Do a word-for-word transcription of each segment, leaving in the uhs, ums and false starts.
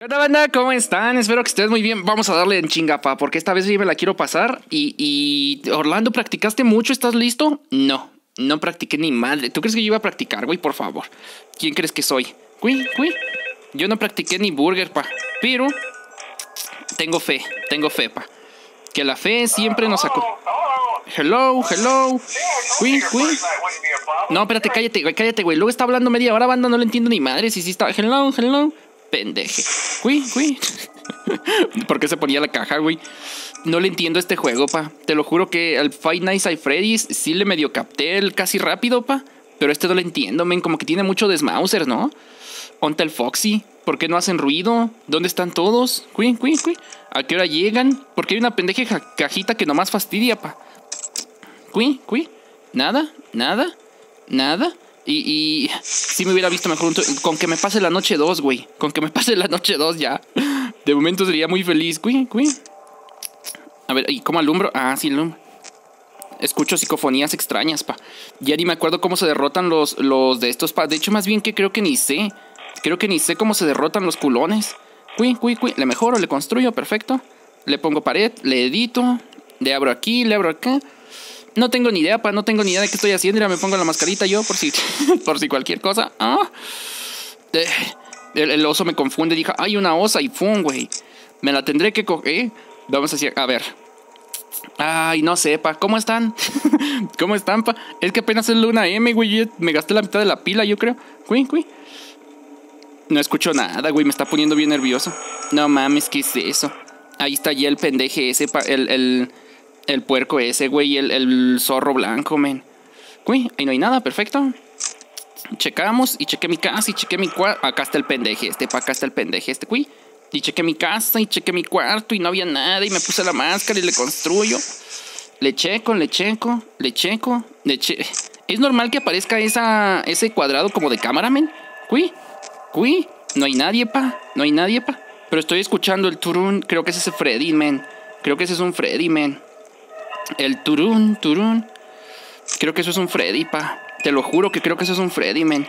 Hola banda, ¿cómo están? Espero que estés muy bien. Vamos a darle en chinga, pa, porque esta vez sí me la quiero pasar. Y, y... Orlando, ¿practicaste mucho? ¿Estás listo? No, no practiqué ni madre. ¿Tú crees que yo iba a practicar, güey? Por favor. ¿Quién crees que soy? Güey, güey. Yo no practiqué ni burger, pa. Pero tengo fe, tengo fe, pa. Que la fe siempre nos sacó. Hello, hello. Güey, güey. No, espérate, cállate, güey, cállate, güey. Luego está hablando media hora, banda, no le entiendo ni madre. Si sí está. Hello, hello. Pendeje. Güey, güey. ¿Por qué se ponía la caja, güey? No le entiendo este juego, pa. Te lo juro que al Five Nights at Freddy's sí le medio capté el casi rápido, pa. Pero este no lo entiendo, men. Como que tiene mucho desmauser, ¿no? ¿Onta el Foxy? ¿Por qué no hacen ruido? ¿Dónde están todos? Güey, güey, güey. ¿A qué hora llegan? Porque hay una pendeje cajita que nomás fastidia, pa. Güey, güey. Nada, nada, nada. Y, y si me hubiera visto mejor un con que me pase la noche dos, güey. Con que me pase la noche dos ya. De momento sería muy feliz, güey, güey. A ver, ¿y cómo alumbro? Ah, sí, alumbro. Escucho psicofonías extrañas, pa. Ya ni me acuerdo cómo se derrotan los, los de estos, pa. De hecho, más bien que creo que ni sé. Creo que ni sé cómo se derrotan los culones. Güey, güey, güey. Le mejoro, le construyo, perfecto. Le pongo pared, le edito. Le abro aquí, le abro acá. No tengo ni idea, pa, no tengo ni idea de qué estoy haciendo. Mira, me pongo la mascarita yo por si por si cualquier cosa. Ah. Eh, el, el oso me confunde. Dije, hay una osa y fum, güey. Me la tendré que coger. Vamos a hacer, a ver. Ay, no sé, pa. ¿Cómo están? ¿Cómo están, pa? Es que apenas es luna M, güey. Me gasté la mitad de la pila, yo creo. Güey, güey. No escucho nada, güey. Me está poniendo bien nervioso. No mames, ¿qué es eso? Ahí está ya el pendeje ese, pa. El... el El puerco ese, güey, el, el zorro blanco, men. Güey, ahí no hay nada, perfecto. Checamos y chequé mi casa y chequé mi cuarto. Acá está el pendeje este, pa, acá está el pendeje este, güey. Y chequé mi casa y chequé mi cuarto y no había nada. Y me puse la máscara y le construyo. Le checo, le checo, le checo, le che... ¿Es normal que aparezca esa, ese cuadrado como de cámara, men? Güey, güey, no hay nadie, pa, no hay nadie, pa. Pero estoy escuchando el turún, creo que ese es Freddy, men. Creo que ese es un Freddy, men. El turún, turún. Creo que eso es un Freddy, pa. Te lo juro que creo que eso es un Freddy, men.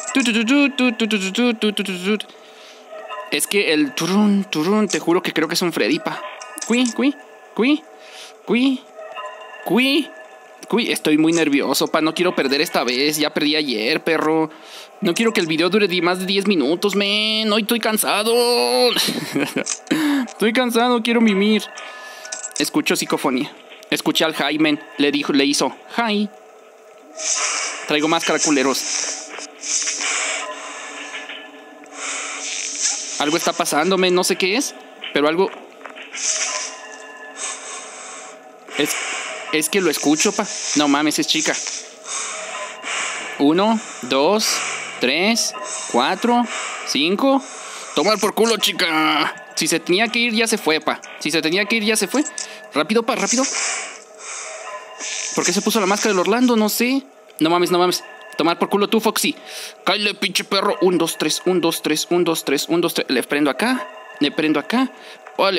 Es que el turún, turún, te juro que creo que es un Freddy, pa. Cui, cui, cui, cui, cui, cui. Estoy muy nervioso, pa. No quiero perder esta vez. Ya perdí ayer, perro. No quiero que el video dure más de diez minutos, men. Hoy estoy cansado. Estoy cansado, quiero mimir. Escucho psicofonía. Escuché al Jaime, le dijo, le hizo hi. Traigo máscara, culeros. Algo está pasándome, no sé qué es, pero algo. Es, es que lo escucho, pa. No mames, es chica. Uno, dos, tres, cuatro, cinco. Tomar por culo, chica. Si se tenía que ir, ya se fue, pa. Si se tenía que ir, ya se fue. Rápido, pa, rápido. ¿Por qué se puso la máscara del Orlando? No sé. No mames, no mames. Tomar por culo tú, Foxy. Cállate, pinche perro. Un, dos, tres, un, dos, tres, un, dos, tres, un, dos, tres. Le prendo acá. Le prendo acá. Vale.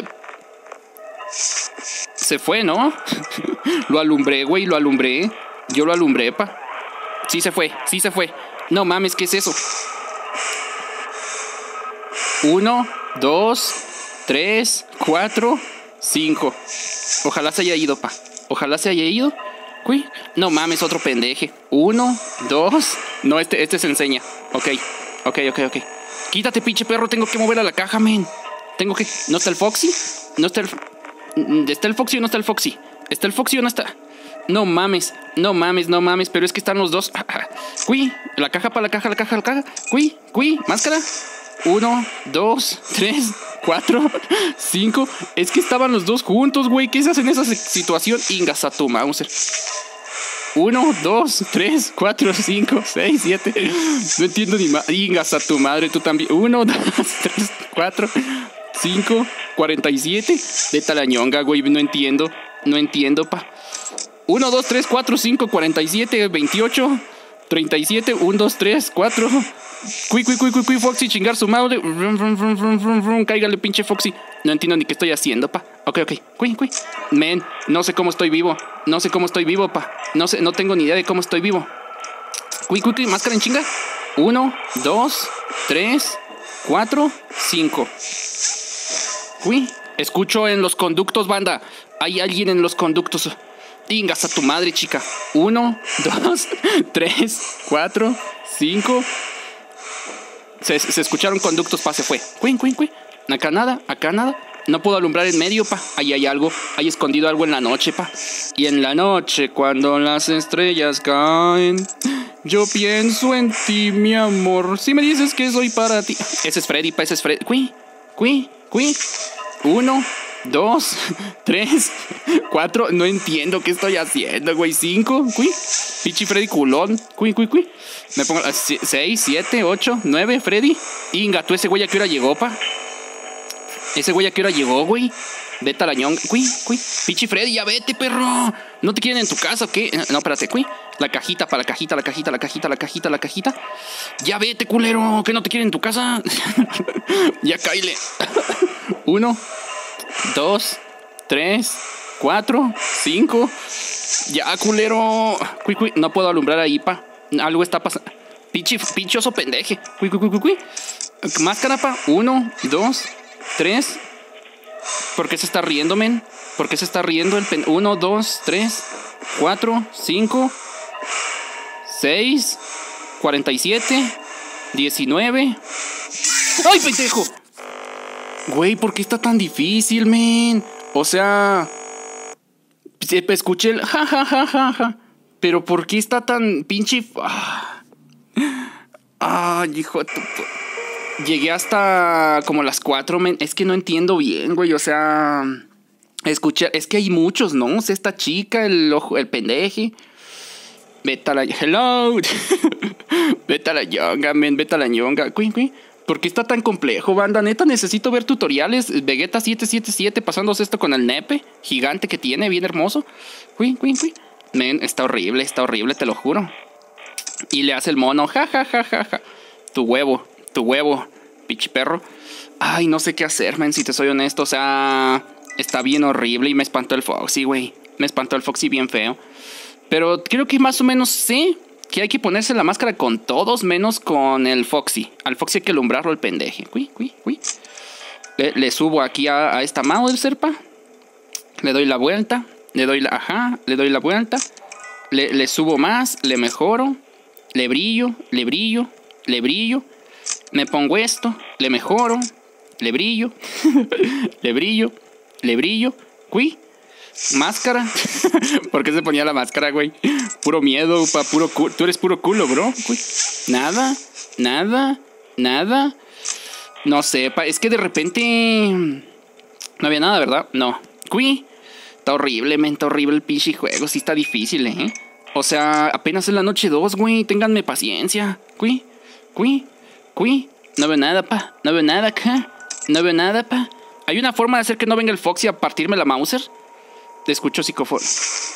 Se fue, ¿no? Lo alumbré, güey, lo alumbré. Yo lo alumbré, pa. Sí se fue, sí se fue. No mames, ¿qué es eso? Uno, dos, tres, cuatro, cinco. Ojalá se haya ido, pa. Ojalá se haya ido. Uy, no mames, otro pendeje. Uno, dos. No, este, este se enseña. Ok, ok, ok, ok. Quítate, pinche perro. Tengo que mover a la caja, men. Tengo que... ¿No está el Foxy? ¿No está el... ¿Está el Foxy o no está el Foxy? ¿Está el Foxy o no está? No mames, no mames, no mames. Pero es que están los dos. Uy, la caja para la caja, la caja, la caja. Uy, uy, máscara. Uno, dos, tres, cuatro, cinco. Es que estaban los dos juntos, güey. ¿Qué se hace en esa situación? Ingas a tu Mauser. Uno, dos, tres, cuatro, cinco, seis, siete. No entiendo ni más. Ingas a tu madre, tú también. Uno, dos, tres, cuatro, cinco, cuarenta y siete. De talañonga, güey. No entiendo. No entiendo, pa. Uno, dos, tres, cuatro, cinco, cuarenta y siete, veintiocho, treinta y siete. Uno, dos, tres, cuatro. Cui, cui, cui, cui, cui, Foxy, chingar su madre. Cáigale, pinche Foxy. No entiendo ni qué estoy haciendo, pa. Ok, ok. Cui, cui. Men, no sé cómo estoy vivo. No sé cómo estoy vivo, pa. No sé, no tengo ni idea de cómo estoy vivo. Cui, cui, cui, máscara en chinga. Uno, dos, tres, cuatro, cinco. Uy, escucho en los conductos, banda. Hay alguien en los conductos. Tingas a tu madre, chica. Uno, dos, tres, cuatro, cinco. Se, se escucharon conductos, pa, se fue. Cuin, cuin, cuin. Acá nada, acá nada. No puedo alumbrar en medio, pa. Ahí hay algo. Hay escondido algo en la noche, pa. Y en la noche, cuando las estrellas caen, yo pienso en ti, mi amor. Si me dices que soy para ti. Ese es Freddy, pa. Ese es Freddy. Cuí, cuí, cuí. Uno, dos, tres, cuatro. No entiendo qué estoy haciendo, güey. Cinco, cuí. Pichi Freddy culón. Cuí, cuí, cuí. Me pongo a seis, siete, ocho, nueve, Freddy. Inga, tú ese güey a qué hora llegó, pa. Ese güey a qué hora llegó, güey. Vete a la ñonga. Cuí, cuí. Pichi Freddy, ya vete, perro. ¿No te quieren en tu casa o qué? No, espérate, cuí. La cajita, para la cajita, la cajita, la cajita, la cajita, la cajita. Ya vete, culero. ¿Que no te quieren en tu casa? Ya cáile. Uno, dos, tres, cuatro, cinco. Ya, culero. Cuí, cuí. No puedo alumbrar ahí, pa. Algo está pasando. Pichi, pinchoso pendeje. Cuí, cuí, cuí, cuí. Máscara, pa. Uno, dos, tres. ¿Por qué se está riendo, men? ¿Por qué se está riendo el pen? Uno, dos, tres, cuatro, cinco, seis, cuarenta y siete, diecinueve. ¡Ay, pendejo! Güey, ¿por qué está tan difícil, men? O sea, escuché el ja, ja, ja, ja, ja. Pero ¿por qué está tan pinche? Ah, ah hijo de tu... Llegué hasta como las cuatro, men. Es que no entiendo bien, güey. O sea, escuché. Es que hay muchos, ¿no? O sea, esta chica, el ojo, el pendeje. Vete a la. Hello. Vete a la ñonga, men. Vete a la ñonga. Cuí, cuí. ¿Por qué está tan complejo, banda? Neta, necesito ver tutoriales. Vegeta siete siete siete pasándose esto con el nepe gigante que tiene, bien hermoso. Cuí, cuí, cuí. Men, está horrible, está horrible, te lo juro. Y le hace el mono. Ja, ja, ja, ja, ja. Tu huevo. Tu huevo, pinche perro. Ay, no sé qué hacer, men, si te soy honesto. O sea, está bien horrible y me espantó el Foxy, güey. Me espantó el Foxy bien feo. Pero creo que más o menos sé que hay que ponerse la máscara con todos, menos con el Foxy. Al Foxy hay que alumbrarlo el pendeje. Cuí, cuí, cuí. Le, le subo aquí a, a esta mano del serpa. Le doy la vuelta. Le doy la... Ajá, le doy la vuelta. Le, le subo más, le mejoro. Le brillo, le brillo, le brillo. Me pongo esto, le mejoro, le brillo, le brillo, le brillo. Cuí, máscara. ¿Por qué se ponía la máscara, güey? Puro miedo, pa, puro culo. Tú eres puro culo, bro. Cuí. Nada, nada, nada. No sé, pa, es que de repente no había nada, ¿verdad? No. Cuí. Está horrible, men, está horrible el pinche juego. Sí está difícil, ¿eh? O sea, apenas es la noche dos, güey. Ténganme paciencia. Cuí, cuí. Cuí, no veo nada, pa. No veo nada acá. No veo nada, pa. ¿Hay una forma de hacer que no venga el Foxy a partirme la Mauser? Te escucho psicofonía.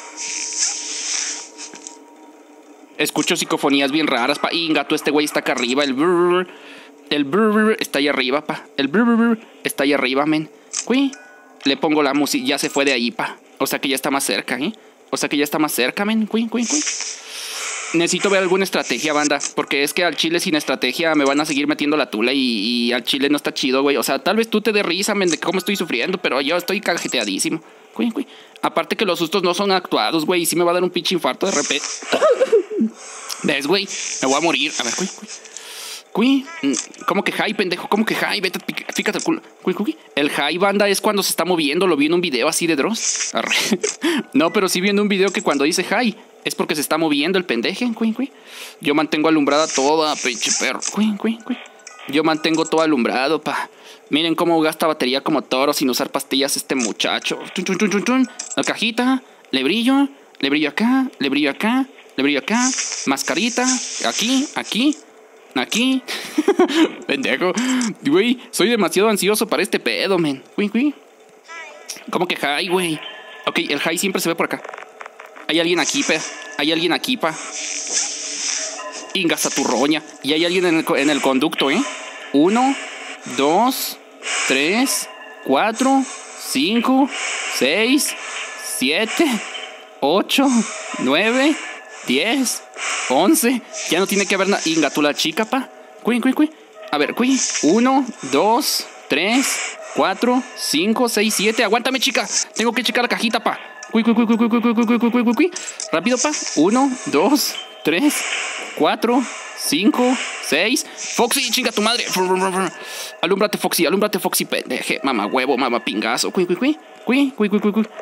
Escucho psicofonías bien raras, pa. Inga, tú, este güey está acá arriba. El brrr, el brrr está ahí arriba, pa. El brrr está ahí arriba, men. Cuí. Le pongo la música. Ya se fue de ahí, pa. O sea que ya está más cerca, ¿eh? O sea que ya está más cerca, men. Cuí, cuí, cuí. Necesito ver alguna estrategia, banda. Porque es que al chile sin estrategia me van a seguir metiendo la tula. Y, y al chile no está chido, güey. O sea, tal vez tú te des risa, men, de cómo estoy sufriendo. Pero yo estoy cajeteadísimo. Cuí, cuí. Aparte que los sustos no son actuados, güey. Y sí me va a dar un pinche infarto de repente. ¿Ves, güey? Me voy a morir. A ver, cuí, cuí. Cuí. ¿Cómo que high, pendejo? ¿Cómo que high? Vete, fíjate el culo. Cuí, cuí. El high, banda, es cuando se está moviendo. Lo vi en un video así de Dross. No, pero sí viendo un video que cuando dice high es porque se está moviendo el pendeje. Cuí, cuí. Yo mantengo alumbrada toda, pinche perro. Cuí, cuí, cuí. Yo mantengo todo alumbrado, pa. Miren cómo gasta batería como toro sin usar pastillas este muchacho. Chun, chun, chun, chun, chun. La cajita. Le brillo. Le brillo acá. Le brillo acá. Le brillo acá. Mascarita. Aquí. Aquí. Aquí. Pendejo. Güey, soy demasiado ansioso para este pedo, men. Cuí, cuí. ¿Cómo que high, güey? Ok, el high siempre se ve por acá. Hay alguien aquí, pe. Hay alguien aquí, pa. Ingas a tu roña. Y hay alguien en el, en el conducto, ¿eh? Uno, dos, tres, cuatro, cinco, seis, siete, ocho, nueve, diez, once. Ya no tiene que haber nada. Inga, tú la chica, pa. Cuí, cuí, cuí. A ver, cuí. Uno, dos, tres, cuatro, cinco, seis, siete. Aguántame, chica. Tengo que checar la cajita, pa. Cui, cui, cui, cui, cui, cui, cui, cui, cui, cui, cui. Rápido, pa. uno, dos, tres, cuatro, cinco, seis. Foxy, chinga tu madre. Alúmbrate, Foxy, alúmbrate, Foxy, pendeje. Mamá huevo, mamá pingazo. Cui, cui, cui. Cui, cui, cui, cui, cui.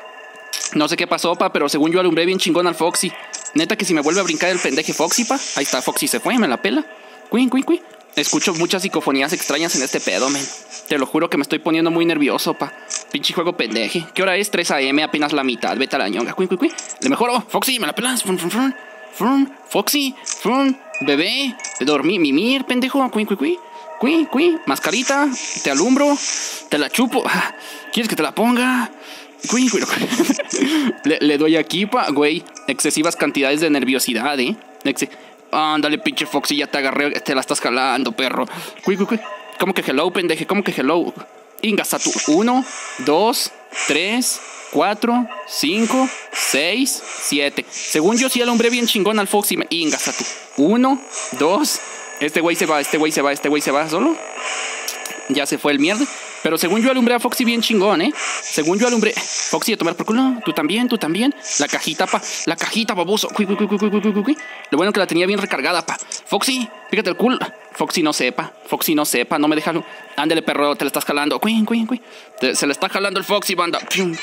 No sé qué pasó, pa, pero según yo alumbré bien chingón al Foxy. Neta que si me vuelve a brincar el pendeje Foxy, pa. Ahí está, Foxy se fue, me la pela. Cui, cui, cui. Escucho muchas psicofonías extrañas en este pedo, men. Te lo juro que me estoy poniendo muy nervioso, pa. Pinche juego pendeje. ¿Qué hora es? tres a eme, apenas la mitad. Vete a la ñonga. Cui, cui, cui. Le mejoro. Foxy, me la pelas. Frum, frum, frum. Frum. Foxy. Frum. Bebé. Dormí. Mimir, pendejo. Cui, cui, cui. Cui, cui. Mascarita. Te alumbro. Te la chupo. ¿Quieres que te la ponga? Cui, cui. le, le doy aquí, pa. Güey. Excesivas cantidades de nerviosidad, eh. Ex Ándale, pinche Foxy, ya te agarré, te la estás jalando, perro. Cui, cui, cui. ¿Cómo que hello, pendeje? ¿Cómo que hello? Ingasa tú. Uno, dos, tres, cuatro, cinco, seis, siete. Según yo sí alumbré bien chingón al Foxy. Ingasa tú. Uno, dos. Este güey se va, este güey se va, este güey se va solo. Ya se fue el mierda. Pero según yo alumbré a Foxy bien chingón, ¿eh? Según yo alumbré... Foxy, a tomar por culo. Tú también, tú también. La cajita, pa. La cajita, baboso. Cui, cui, cui, cui, cui, cui, cui. Lo bueno que la tenía bien recargada, pa. Foxy, fíjate el culo. Foxy no sepa. Foxy no sepa. No me deja... Ándale, perro, te la estás jalando. Cui, cui, cui. Te, se le está jalando el Foxy, banda.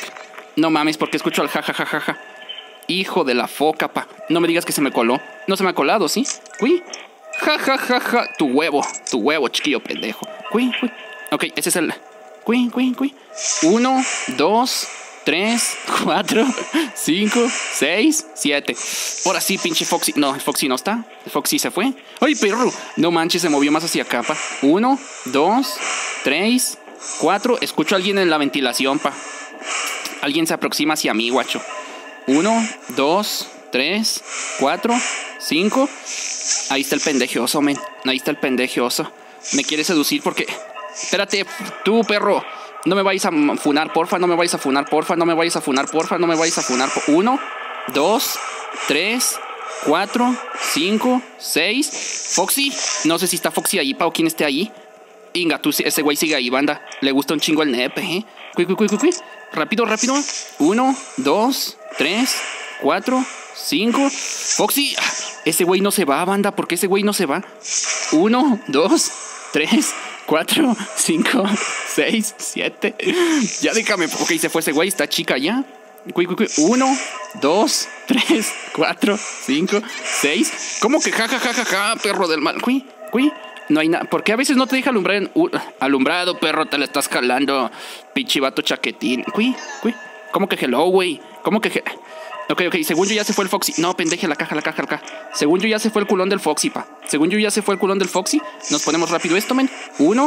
No mames, porque escucho al jajajajaja. Hijo de la foca, pa. No me digas que se me coló. No se me ha colado, ¿sí? Cui. Jajajaja. Tu huevo. Tu huevo, chiquillo pendejo. Cui, cui. Ok, ese es el... Cui, cui, cui. Uno, dos, tres, cuatro, cinco, seis, siete. Ahora sí, pinche Foxy. No, el Foxy no está. El Foxy se fue. ¡Ay, perro! No manches, se movió más hacia acá, pa. Uno, dos, tres, cuatro. Escucho a alguien en la ventilación, pa. Alguien se aproxima hacia mí, guacho. Uno, dos, tres, cuatro, cinco. Ahí está el pendejoso, men. Ahí está el pendejoso. Me quiere seducir porque... Espérate, tú, perro. No me vais a funar, porfa. No me vais a funar, porfa. No me vais a funar, porfa. No me vais a funar. Uno, dos, tres, cuatro, cinco, seis. Foxy. No sé si está Foxy ahí, pa, o quién esté ahí. Inga, tú, ese güey sigue ahí, banda. Le gusta un chingo el nepe, eh. Cui, cui, cui, cui, cui. Rápido, rápido. Uno, dos, tres, cuatro, cinco. Foxy. Ese güey no se va, banda. ¿Por qué ese güey no se va? Uno, dos, tres, cuatro, cinco, seis, siete. Ya déjame. Ok, se fue ese güey. Está chica ya. Cui, cui, cui. Uno, dos, tres, cuatro, cinco, seis. ¿Cómo que ja, ja, ja, ja, ja, perro del mal? Cui, cui. No hay nada. ¿Por qué a veces no te deja alumbrar en... Uh, alumbrado, perro, te la estás jalando. Pinche vato chaquetín. Cui, cui. ¿Cómo que hello, güey? ¿Cómo que... He Ok, ok, según yo ya se fue el Foxy. No, pendeje, la caja, la caja, la caja. Según yo ya se fue el culón del Foxy, pa. Según yo ya se fue el culón del Foxy. Nos ponemos rápido esto, men. Uno,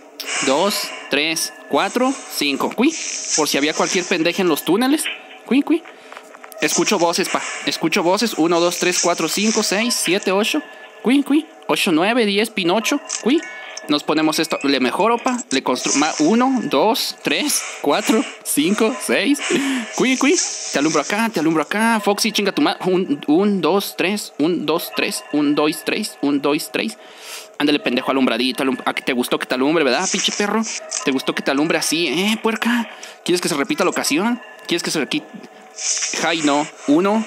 dos, tres, cuatro, cinco. Cui. Por si había cualquier pendeje en los túneles. Cui, cui. Escucho voces, pa. Escucho voces. Uno, dos, tres, cuatro, cinco, seis, siete, ocho. Cui, cui. Ocho, nueve, diez, Pinocho. Cui. Nos ponemos esto, le mejoro, pa. Le construyo. uno, dos, tres, cuatro, cinco, seis. Cui, cui. Te alumbro acá, te alumbro acá. Foxy, chinga tu madre. Un, un, dos, tres. Un, dos, tres. Un, dos, tres. Un, dos, tres. Ándale, pendejo, alumbradito. Alum ¿A que te gustó que te alumbre, verdad, pinche perro? ¿Te gustó que te alumbre así, eh, puerca? ¿Quieres que se repita la ocasión? ¿Quieres que se repita? Jai, no. Uno.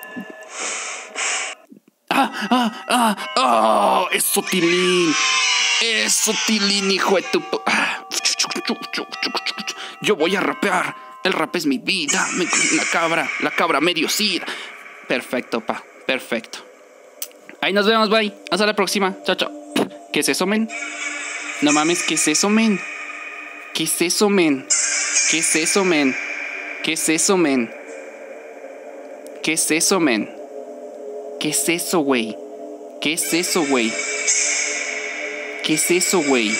¡Ah, ah, ah! ¡Oh! ¡Es sutilín! ¡Es sutilín, hijo de tu... Yo voy a rapear. El rap es mi vida. La cabra, la cabra medio sida. Perfecto, pa. Perfecto. Ahí nos vemos, bye. Hasta la próxima. Chao, chao. ¿Qué es eso, men? No mames, ¿qué es eso, men? ¿Qué es eso, men? ¿Qué es eso, men? ¿Qué es eso, men? ¿Qué es eso, men? ¿Qué es eso, güey? ¿Qué es eso, güey? ¿Qué es eso, güey?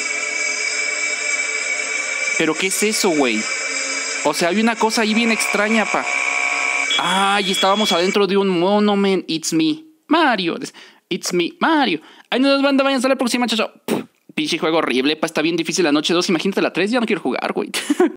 ¿Pero qué es eso, güey? O sea, hay una cosa ahí bien extraña, pa. Ay, estábamos adentro de un mono, man. It's me, Mario. It's me, Mario. Ahí nos van, vayan hasta la próxima, chao, chao. Pinche juego horrible, pa. Está bien difícil la noche dos. Imagínate la tres, ya no quiero jugar, güey.